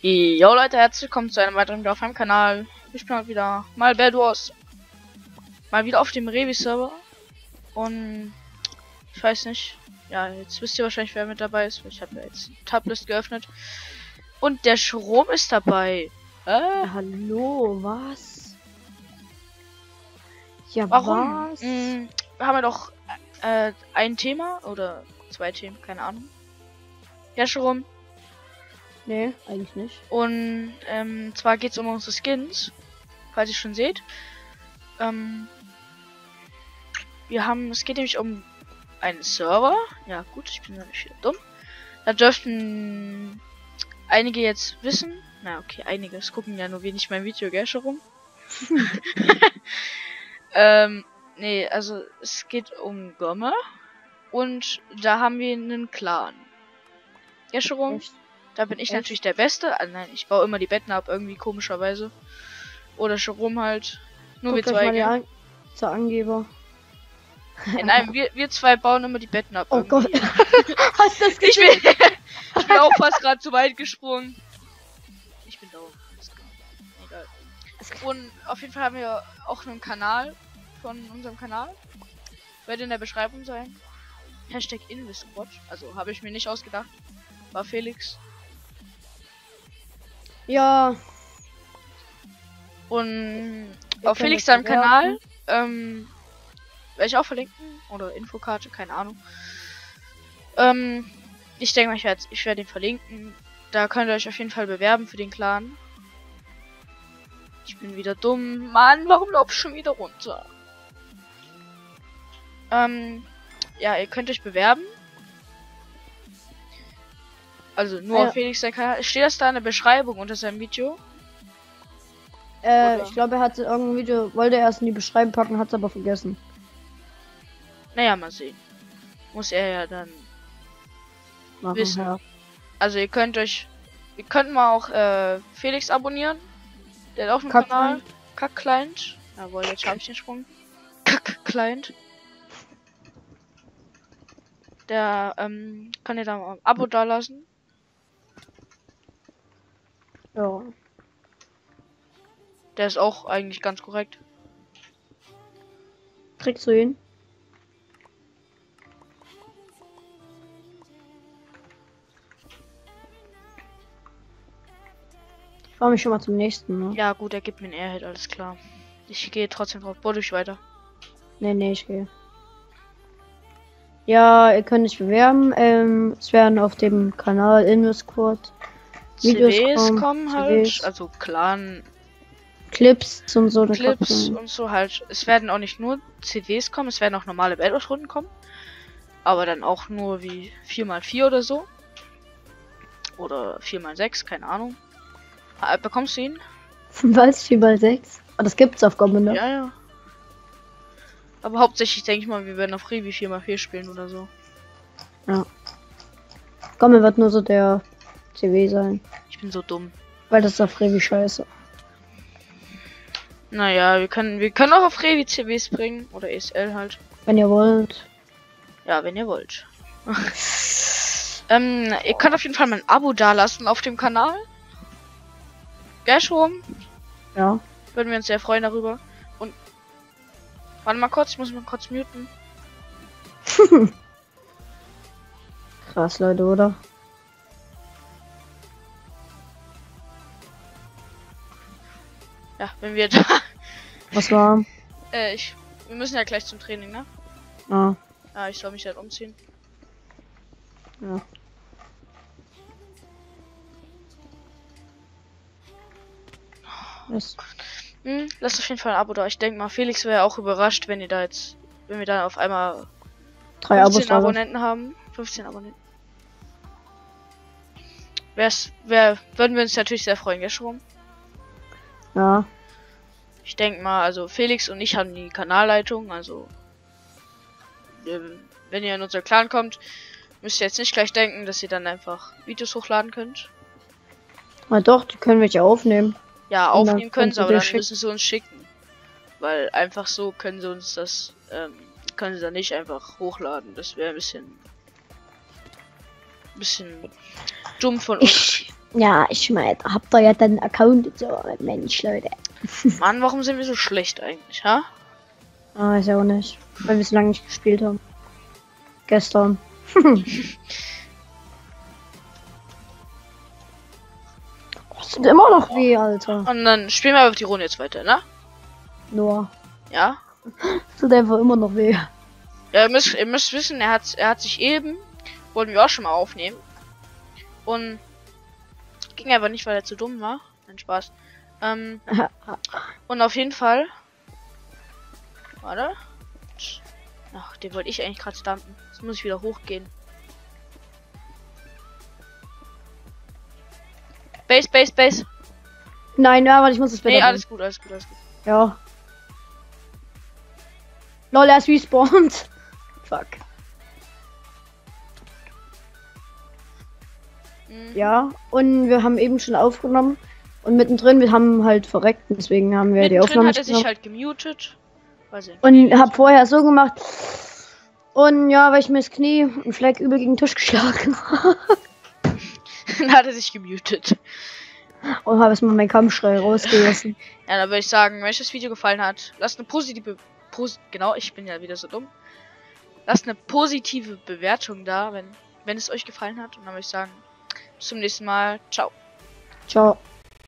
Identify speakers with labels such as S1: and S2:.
S1: Jo Leute, herzlich willkommen zu einem weiteren Video auf meinem Kanal. Ich bin heute wieder mal Bad Wars. Mal wieder auf dem Revi-Server. Und ich weiß nicht. Ja, jetzt wisst ihr wahrscheinlich, wer mit dabei ist. Ich habe ja jetzt Tablist geöffnet. Und der Strom ist dabei.
S2: Hallo, was? Ja,
S1: Warum?
S2: was?
S1: Haben wir doch ein Thema oder zwei Themen, keine Ahnung. Ja, Strom.
S2: Nee, eigentlich nicht.
S1: Und zwar geht es um unsere Skins, falls ihr schon seht. Es geht nämlich um einen Server. Ja gut, ich bin natürlich wieder dumm. Da dürften einige jetzt wissen. Na okay, einige. Es gucken ja nur wenig mein Video, gell, schon rum. Nee, also es geht um Gomme. Und da haben wir einen Clan. Ja, schon rum. Da bin ich
S2: Echt?
S1: natürlich der Beste. Also nein, ich baue immer die Betten ab, irgendwie komischerweise. Oder schon rum halt. Nur wir zwei.
S2: Mal zur Angeber.
S1: Ja, nein, wir zwei bauen immer die Betten ab.
S2: Oh
S1: irgendwie.
S2: Gott. Hast du das
S1: Ich
S2: gesehen?
S1: bin auch fast gerade zu weit gesprungen. Ich bin down. Egal. Und auf jeden Fall haben wir auch einen Kanal von unserem Kanal. Wird in der Beschreibung sein. Hashtag Invesquad. Also habe ich mir nicht ausgedacht. War Felix.
S2: Ja.
S1: Und
S2: Wir
S1: auf
S2: können
S1: Felix
S2: das
S1: seinem Kanal werde ich auch verlinken. Oder Infokarte, keine Ahnung. Ich denke mal, ich werde ihn verlinken. Da könnt ihr euch auf jeden Fall bewerben für den Clan. Ich bin wieder dumm. Mann, warum laufst du schon wieder runter? Ja, ihr könnt euch bewerben. Also nur
S2: Ja.
S1: auf Felix sein Kanal. Steht das da in der Beschreibung unter seinem Video? Oder?
S2: Ich glaube, er hat irgendein Video, wollte er erst in die Beschreibung packen, hat es aber vergessen.
S1: Naja, mal sehen. Muss er ja dann
S2: Machen,
S1: wissen.
S2: ja.
S1: Also ihr könnt mal auch Felix abonnieren. Der hat auch einen Kanal. Kack-Client. Jawohl, jetzt habe ich den Sprung. Kack-Client. Der kann ihr da mal ein Abo dalassen.
S2: Ja.
S1: Der ist auch eigentlich ganz korrekt.
S2: Kriegst du ihn? Ich fahr mich schon mal zum nächsten, ne?
S1: Ja gut, er gibt mir einen Airhead, alles klar. Ich gehe trotzdem drauf. Bohr durch weiter.
S2: Nee, ich gehe. Ja, ihr könnt euch bewerben. Es werden auf dem Kanal Invesquad Videos
S1: CWs
S2: kommen,
S1: kommen halt.
S2: CWs.
S1: Also Clan
S2: Clips und so. eine
S1: Clips
S2: Kopplung.
S1: und so halt. Es werden auch nicht nur CWs kommen, es werden auch normale Battle-Runden kommen. Aber dann auch nur wie 4x4 oder so. Oder 4x6, keine Ahnung. Bekommst du ihn?
S2: Was? 4x6? Oh, das gibt's auf Gomme, ne?
S1: Ja, ja. Aber hauptsächlich denke ich mal, wir werden auf Revi 4x4 spielen oder so.
S2: Gomme wird nur so der CW sein.
S1: Ich bin so dumm.
S2: Weil das ist auf Revi scheiße.
S1: Naja, wir können auch auf Revi CWs bringen. Oder ESL halt.
S2: Wenn ihr wollt.
S1: Ja, wenn ihr wollt. Ihr könnt auf jeden Fall mal ein Abo dalassen auf dem Kanal. Gell, schon?
S2: Ja.
S1: Würden wir uns sehr freuen darüber. Und warte mal kurz, ich muss mal kurz muten.
S2: Krass, Leute, oder?
S1: Ja, wenn wir da.
S2: Was war?
S1: Wir müssen ja gleich zum Training, ne?
S2: Ah,
S1: Ja, ich soll mich halt umziehen.
S2: ja. Das,
S1: Lasst auf jeden Fall ein Abo da. Ich denke mal, Felix wäre auch überrascht, wenn wir dann auf einmal
S2: 3 Abos
S1: 15
S2: da.
S1: Abonnenten haben. 15 Abonnenten. Würden wir uns natürlich sehr freuen, gell, schon?
S2: Ja.
S1: Ich denke mal, also Felix und ich haben die Kanalleitung, also wenn ihr in unser Clan kommt, müsst ihr jetzt nicht gleich denken, dass ihr dann einfach Videos hochladen könnt.
S2: Na doch, die können wir ja aufnehmen.
S1: Ja,
S2: Und dann
S1: aufnehmen können
S2: könnt
S1: sie,
S2: ihr
S1: aber
S2: dir
S1: dann
S2: schicken.
S1: müssen sie uns schicken. Weil einfach so können sie uns das, können sie dann nicht einfach hochladen. Das wäre ein bisschen dumm von uns.
S2: Ja, ich meine, habt ihr ja dann Account und so. Mensch, Leute.
S1: Mann, warum sind wir so schlecht eigentlich, ha?
S2: Ah, ist ja auch nicht. Weil wir so lange nicht gespielt haben. Gestern. Das tut immer noch weh, Alter.
S1: Und dann spielen wir einfach die Runde jetzt weiter, ne?
S2: Nur.
S1: Ja?
S2: Das tut einfach immer noch weh.
S1: Ja, ihr müsst wissen, er hat sich eben, wollten wir auch schon mal aufnehmen. Und ging aber nicht, weil er zu dumm war. Nein, Spaß. Und auf jeden Fall. Warte. Ach, den wollte ich eigentlich gerade stampen. Jetzt muss ich wieder hochgehen. Base, Base, Base.
S2: Nein, ja, weil ich muss das
S1: Nee,
S2: besser
S1: alles gut, alles gut, alles gut.
S2: Ja. Lol, er ist respawned. Fuck.
S1: Mhm.
S2: Ja, und wir haben eben schon aufgenommen. Und mittendrin, wir haben halt verreckt, deswegen haben wir die
S1: Mittendrin
S2: Aufnahme
S1: hat er sich
S2: genommen.
S1: halt gemutet. Weiß ich
S2: Und
S1: nicht.
S2: hab vorher so gemacht. Und ja, weil ich mir das Knie und Fleck übel gegen den Tisch geschlagen habe.
S1: Dann hat er sich gemutet.
S2: Und habe erstmal meinen Kampfschrei rausgelassen.
S1: Ja, dann würde ich sagen, wenn euch das Video gefallen hat, lasst eine positive... genau, ich bin ja wieder so dumm. Lasst eine positive Bewertung da, wenn es euch gefallen hat. Und dann würde ich sagen, bis zum nächsten Mal. Ciao.
S2: Ciao.